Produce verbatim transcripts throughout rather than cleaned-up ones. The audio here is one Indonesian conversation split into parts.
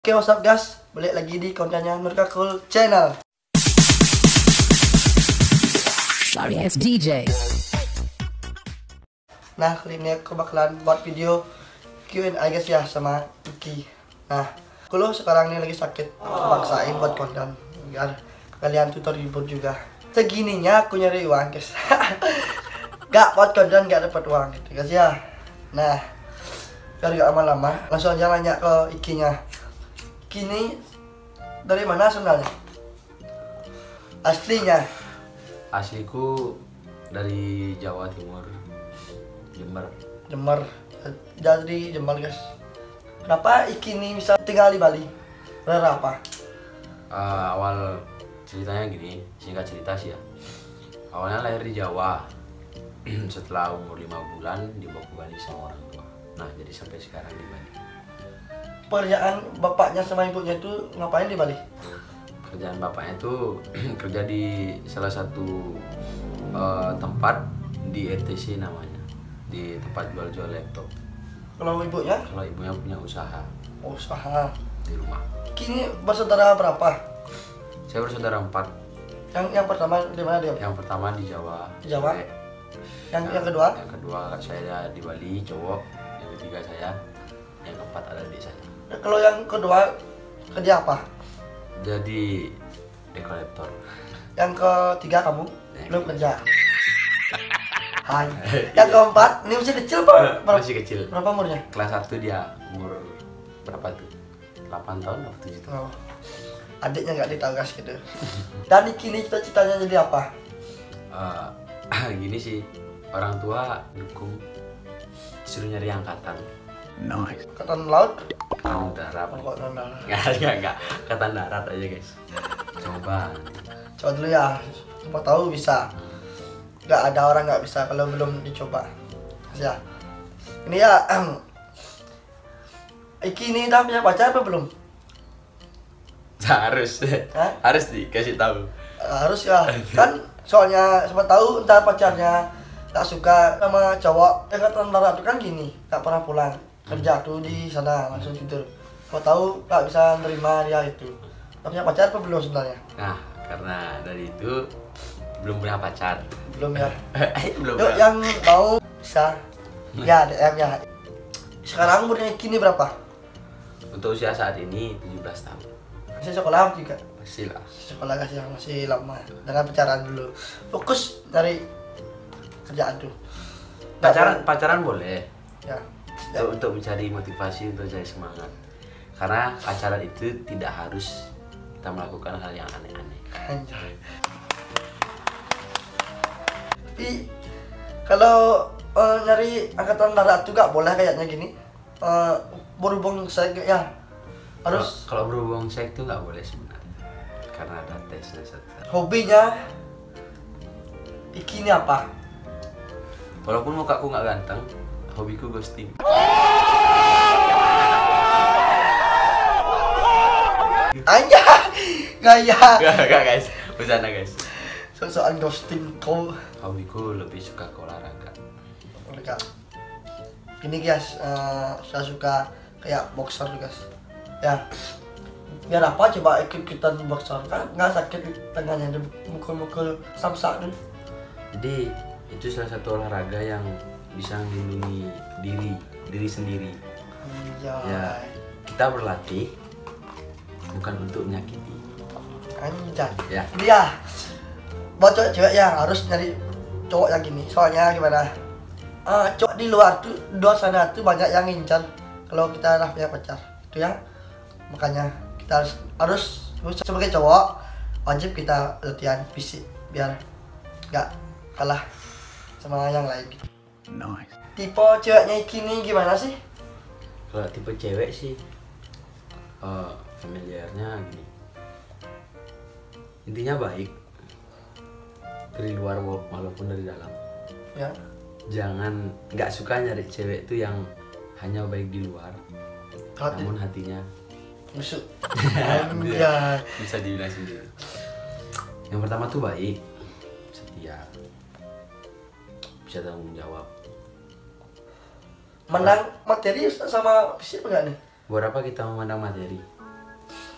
Oke, what's up guys, balik lagi di kontennya Nurkakul Channel. Sorry, it's D J. Nah, kali ini aku bakalan buat video Q and A guys ya sama Iki. Nah, aku lo sekarang ini lagi sakit, aku paksain buat konten biar kalian tuh terhibur juga. Segininya aku nyari uang guys. Gak buat konten gak dapat uang gitu guys ya. Nah, biar gak lama-lama, langsung aja nanya ke Ikinya. Kini dari mana sebenarnya? Aslinya? Asliku dari Jawa Timur, Jember. Jember. Jadi Jember guys. Kenapa Iki ini bisa tinggal di Bali? Bener apa? Uh, awal ceritanya gini, singkat cerita sih ya. Awalnya lahir di Jawa. Setelah umur lima bulan dibawa ke Bali sama orang tua. Nah, jadi sampai sekarang di Bali. Pekerjaan bapaknya sama ibunya itu ngapain di Bali? Kerjaan bapaknya itu kerja di salah satu uh, tempat di R T C namanya, di tempat jual-jual laptop. Kalau ibunya? Kalau ibunya punya usaha Usaha di rumah. Kini bersaudara berapa? Saya bersaudara empat. Yang yang pertama di mana dia? Yang pertama di Jawa. Di Jawa. Cewek. Yang Nah, yang kedua? Yang kedua saya di Bali, cowok. Yang ketiga saya. Yang keempat ada di saya. Kalau yang kedua kerja apa? Jadi dekorator. Yang ketiga kamu Yang belum ketiga. kerja. Hai. Yang keempat, ini masih kecil pak? Berapa, Masih kecil. berapa umurnya? Kelas satu dia umur berapa tuh? delapan tahun atau tujuh tahun? Oh. Adiknya nggak ditahu guys gitu. Dan kini cita-citanya jadi apa? Uh, gini sih, orang tua dukung suruh nyari angkatan. Nice. Angkatan laut? Angkatan darat. Angkatan darat. Nggak, nggak, nggak. Angkatan darat aja guys. Coba. Coba dulu ya, siapa tahu bisa. Nggak ada orang nggak bisa kalau belum dicoba. Ya. Ini ya, Iki ini udah punya pacar apa belum? Harus. Hah? Harus dikasih tahu. Harus ya, kan soalnya siapa tahu ntar pacarnya nggak suka sama cowok. Angkatan darat itu kan gini, nggak pernah pulang kerja tuh di sana langsung tidur. Siapa tahu nggak bisa nerima dia itu. Punya pacar apa belum sebenarnya? Nah, karena dari itu belum punya pacar. Belum ya. belum. Yuk, punya. yang mau bisa ya D M ya. Sekarang umurnya kini berapa? Untuk usia saat ini tujuh belas tahun. Masih sekolah juga? Masih lah. Sekolah kasih masih lama. Dengan pacaran dulu. Fokus dari kerjaan tuh. Nggak Pacaran boleh- pacaran boleh. Ya. Untuk, untuk mencari motivasi, untuk cari semangat. Karena pacaran itu tidak harus kita melakukan hal yang aneh-aneh. Anjay. Tapi kalau uh, nyari angkatan darat tuh gak boleh kayaknya gini. Uh, berhubung saya ya harus Kalau kalau berhubung seks itu nggak boleh sebenarnya. Karena ada tes dan seterusnya. hobinya Iki ini apa? Walaupun mukaku nggak ganteng, hobiku ghosting. Anjay, gaya. Gak, gak guys, bercanda guys. Soal ghosting kau. Hobiku lebih suka ke olahraga. Mereka. Ini guys, uh, saya suka kayak boxer guys. Ya. Biar apa coba ikut-ikutan boxer kan nggak sakit tangannya mukul-mukul samsak tuh. Jadi itu salah satu olahraga yang bisa melindungi diri diri sendiri. Anjay. Ya, kita berlatih bukan untuk menyakiti. Anjay. Ya. Dia buat cewek-cewek ya harus nyari cowok yang gini. Soalnya gimana? Uh, cowok di luar tuh, luar sana tuh banyak yang ngincar kalau kita udah punya pacar. Itu ya. Makanya kita harus, harus sebagai cowok wajib kita latihan fisik biar nggak kalah sama yang lain. Nice. Tipe ceweknya kini gimana sih? Kalau tipe cewek sih, uh, familiarnya gini. Intinya baik dari luar walaupun dari dalam. Ya. Jangan nggak suka nyari cewek itu yang hanya baik di luar, Hati namun hatinya busuk. Dia Anjay. bisa dibilang sendiri. Yang pertama tuh baik, setia, bisa tanggung jawab. Menang materi sama fisik enggak nih? Buat apa kita memandang materi?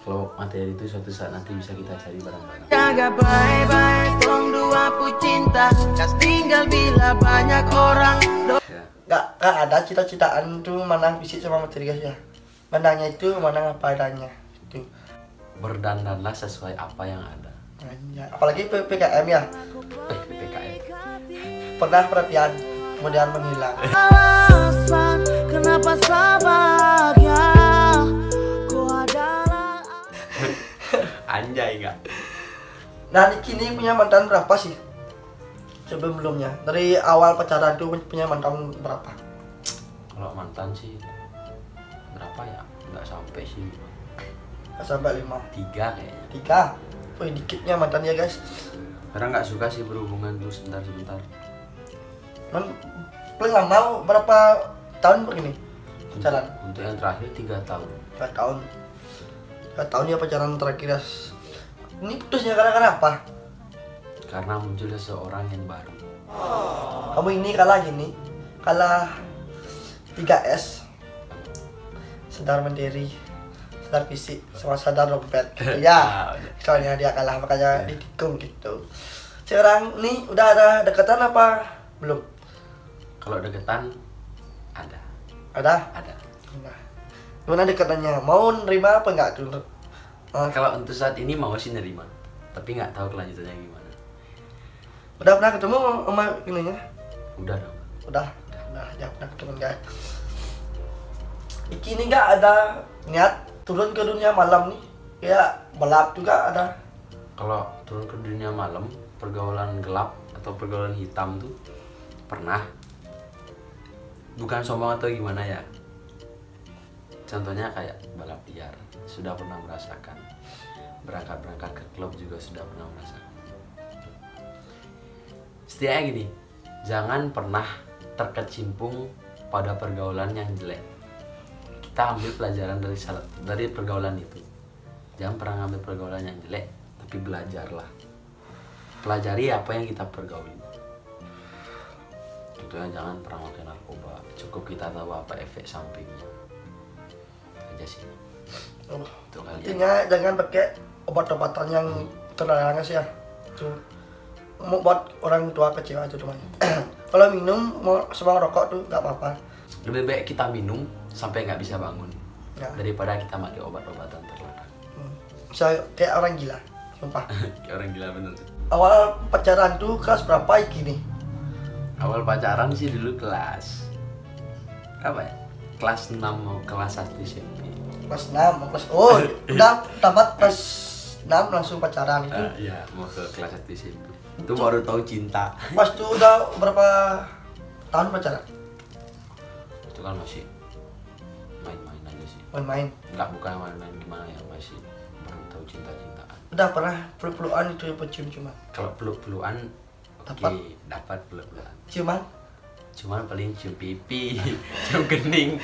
kalau materi itu suatu saat nanti bisa kita cari bareng-bareng. Jaga baik-baik tong dua cinta, kas tinggal bila banyak orang. Ya. Nggak, nggak ada cita-citaan tuh menang fisik sama materi guys ya. Menangnya itu menang apa adanya itu. Berdandanlah sesuai apa yang ada. Ya. Apalagi P P K M ya. Eh, P P K M. Pernah perhatian kemudian menghilang. Alasan kenapa sabar ya, ku adalah. Anjay enggak? Nah, kini punya mantan berapa sih? Sebelumnya dari awal pacaran tuh punya mantan berapa? Kalau mantan sih berapa ya? Nggak sampai sih. Nggak sampai lima. Tiga kayaknya. Tiga. Wih, dikitnya mantan ya guys. Karena nggak suka sih berhubungan dulu sebentar-sebentar. Man, paling lama berapa tahun begini pacaran? Untuk yang terakhir tiga tahun. Tiga tahun. Tiga tahun ya pacaran terakhir guys. Ini putusnya karena apa? Karena muncul seseorang yang baru. Kamu ini kalah gini, kalah tiga S. Sadar mandiri, sadar fisik, sama sadar dompet. Gitu ya. Soalnya dia kalah makanya ditikung gitu. Sekarang nih udah ada dekatan apa belum? Kalau deketan ada, Ada? ada. Nah, gimana dekatannya? Mau nerima apa enggak tuh? Uh, Kalau untuk saat ini mau sih nerima, tapi nggak tahu kelanjutannya gimana. udah pernah ketemu sama ininya? Udah dong. Udah, udah, ya pernah ketemu enggak? Iki ini enggak ada niat turun ke dunia malam nih, kayak balap juga ada. Kalau turun ke dunia malam, pergaulan gelap atau pergaulan hitam tuh pernah. Bukan sombong atau gimana ya. Contohnya kayak balap liar, sudah pernah merasakan. Berangkat-berangkat ke klub juga sudah pernah merasakan. Setidaknya gini, jangan pernah terkecimpung pada pergaulan yang jelek. Kita ambil pelajaran dari salah, dari pergaulan itu. Jangan pernah ngambil pergaulan yang jelek, tapi belajarlah. Pelajari apa yang kita pergauli. Tentunya jangan pernah makan narkoba. Cukup kita tahu apa efek sampingnya. Aja sih. Oh, Untuk kalian. intinya jangan pakai obat-obatan yang terlarang sih ya. Itu mau buat orang tua kecewa itu cuma. Kalau minum mau sama rokok tuh nggak apa-apa. Lebih baik kita minum sampai nggak bisa bangun Ya. daripada kita pakai obat-obatan terlarang. Hmm. Bisa kayak orang gila, sumpah. Kayak orang gila bener tuh. Awal pacaran tuh kelas berapa iki nih? Awal pacaran sih dulu kelas apa ya? Kelas enam mau kelas satu S M P. Kelas enam, kelas oh udah tamat kelas enam langsung pacaran itu. Ah, iya, mau ke kelas satu S M P. Itu baru tahu cinta. Pas tuh udah berapa tahun pacaran? Itu kan masih main-main aja sih. Main-main. Enggak, bukan main-main gimana ya, masih baru tahu cinta-cintaan. Udah pernah peluk-pelukan itu ya cium-ciuman? Kalau peluk-pelukan oke, Dapat? dapat peluk-pelukan. Ciuman? Cuman paling cium pipi, cium kening.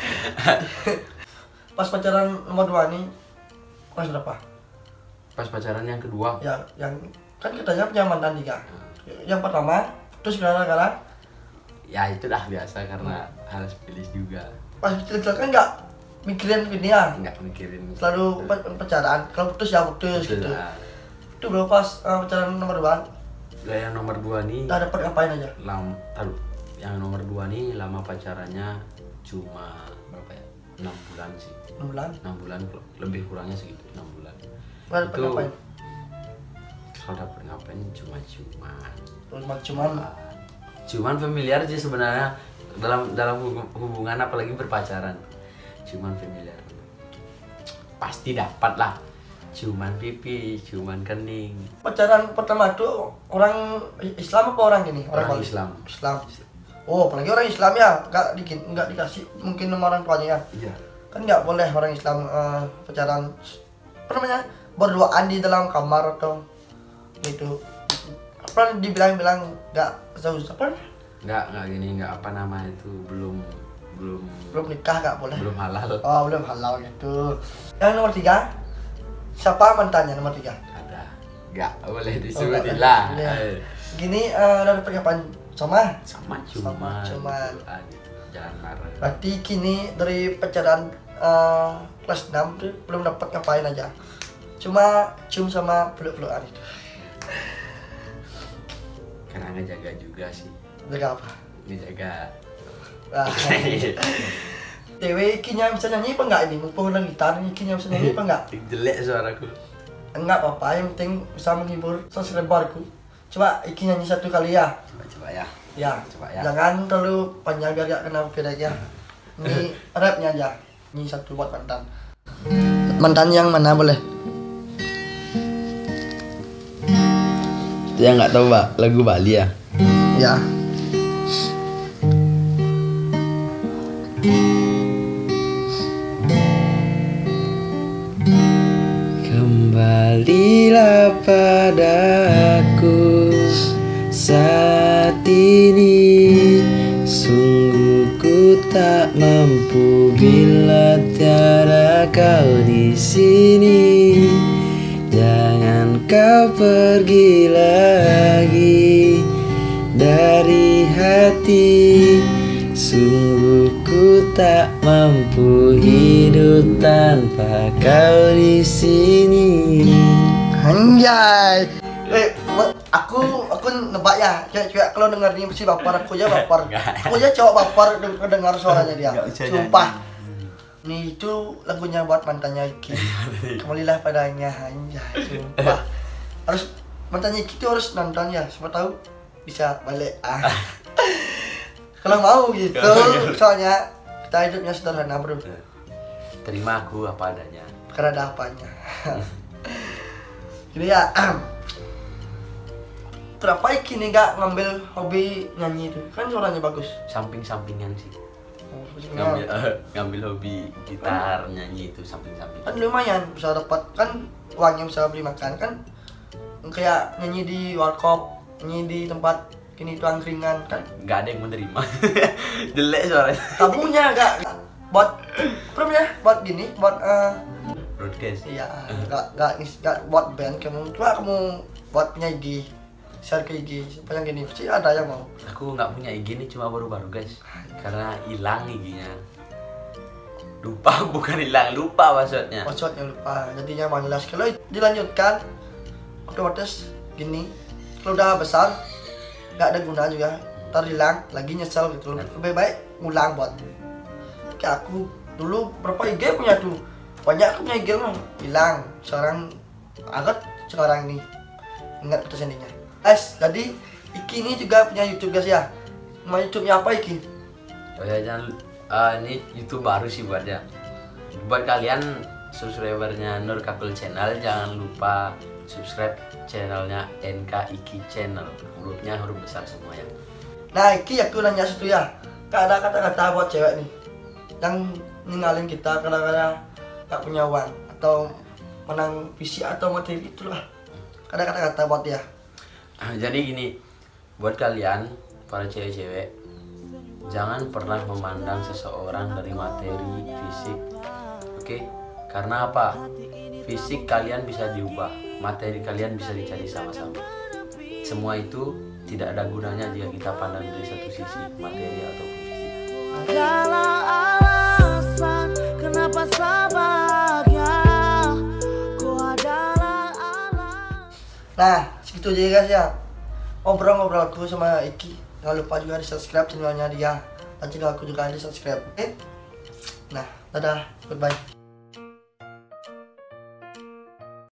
Pas pacaran nomor dua nih kelas berapa? Pas pacaran yang kedua, Ya, yang kan katanya punya mantan tiga. Yang pertama, terus gara-gara ya itu dah biasa karena harus pilih juga. pas kecil-kecil kan nggak mikirin ini ya, Enggak mikirin. selalu pa- pacaran. Kalau putus ya putus Betul gitu. lah. Itu berapa pas uh, pacaran nomor dua? Lah yang nomor dua nih, Udah dapet ngapain aja? lam, taruh. Yang nomor dua nih lama pacarannya cuma berapa ya? enam bulan sih. enam bulan. enam bulan lebih kurangnya segitu, enam bulan. Udah dapet Itu ngapain? kalau dapet ngapain cuma-cuma. Cuma cuman Cuman familiar sih sebenarnya dalam dalam hubung- hubungan apalagi berpacaran. Cuman familiar. Pasti dapat lah. Cuman pipi, cuman kening. pacaran pertama tuh orang Islam apa orang ini? Orang Bali? Islam. Islam. Oh, apalagi orang Islam ya, nggak dikin, nggak dikasih mungkin sama orang tuanya ya. Iya. Kan nggak boleh orang Islam uh, pacaran apa namanya berduaan di dalam kamar atau gitu. Apa dibilang-bilang nggak tahu apa? Enggak, enggak gini, enggak apa nama itu belum belum Belum nikah nggak boleh. belum halal. Oh, belum halal gitu. Yang nomor tiga, siapa mantannya nomor tiga? Ada. Enggak boleh Oh, disebutin nggak lah. boleh. Eh, Gini uh, udah dapet kapan? Sama? Sama cuma cuman. jangan marah. Berarti kini dari pacaran uh, kelas enam tuh belum dapat ngapain aja. cuma cium sama peluk-pelukan itu. Karena ngejaga juga sih. Jaga apa? Ngejaga. Ah. Dewe ikinya bisa nyanyi apa enggak ini? Mumpung udah gitar, ikinya bisa nyanyi apa enggak? Jelek suaraku. Enggak apa-apa, yang penting bisa menghibur subscriberku. Coba iki nyanyi satu kali ya. Coba coba ya. Ya. Coba ya. Jangan terlalu panjang biar gak kena copyright ya. Ini rapnya aja. Ini satu buat mantan. Mantan yang mana boleh? Yang nggak tahu Pak, lagu Bali ya. Ya. Kembalilah padaku saat ini, sungguh ku tak mampu bila tiada kau di sini. Jangan kau pergi lagi dari hati, sungguh ku tak mampu hidup tanpa kau di sini. Anjay. Eh, aku aku nebak ya. Cewek-cewek kalau denger ini pasti baper, aku aja baper. Aku aja cowok baper dengar suaranya dia. Sumpah. Nih itu lagunya buat mantannya Iki. Kembalilah padanya, anjay. Sumpah. Harus mantannya Iki itu harus nonton ya. Siapa tahu bisa balik. Ah. Kalau mau gitu, soalnya kita hidupnya sederhana bro. Terima aku apa adanya. Karena ada apanya. Jadi ya, kenapa Iki nih gak ngambil hobi nyanyi itu? Kan suaranya bagus. Samping-sampingan sih. Oh, Ngambil uh, ngambil hobi gitar, nyanyi itu samping-samping. kan lumayan bisa dapat kan uangnya, bisa beli makan kan, kayak nyanyi di warkop, nyanyi di tempat ini tuh angkringan kan. Nggak ada yang menerima. Jelek suaranya. Kamunya gak buat belum ya buat gini buat uh, Broadcast. iya gak, gak, gak buat band kamu, coba kamu buat punya I G, share ke I G siapa yang gini, pasti ada yang mau. Aku nggak punya I G nih, cuma baru-baru guys, karena hilang I G-nya. Lupa, bukan hilang, lupa maksudnya. Passwordnya lupa, jadinya malas. Kalau dilanjutkan otomatis gini, kalau udah besar nggak ada guna juga, ntar hilang lagi nyesel gitu. Lebih baik ngulang buat kayak aku dulu berapa I G punya tuh, banyak aku punya I G mah hilang. Sekarang agak sekarang ini ingat putus endingnya. Es, jadi Iki ini juga punya YouTube guys ya. Nama YouTube-nya apa Iki? Oh ya jangan, uh, ini YouTube baru sih buat ya. Buat kalian subscribernya Nur Kakul Channel, jangan lupa subscribe channelnya N K Iki Channel. Hurufnya huruf besar semua ya. Nah Iki aku nanya satu ya, gak ada kata-kata buat cewek nih yang ninggalin kita karena gak punya uang atau menang fisik atau materi, itulah ada kata-kata buat dia. Jadi gini, buat kalian para cewek-cewek, jangan pernah memandang seseorang dari materi, fisik, oke? Okay? Karena apa? Fisik kalian bisa diubah, materi kalian bisa dicari sama-sama. Semua itu tidak ada gunanya jika kita pandang dari satu sisi, materi ataupun fisik. Adalah alasan kenapa sabarnya kau adalah alasan. Nah segitu aja guys ya, ngobrol-ngobrol aku sama Iki. Jangan lupa juga di subscribe channelnya dia, dan channel aku juga di subscribe. Oke? Nah dadah, goodbye.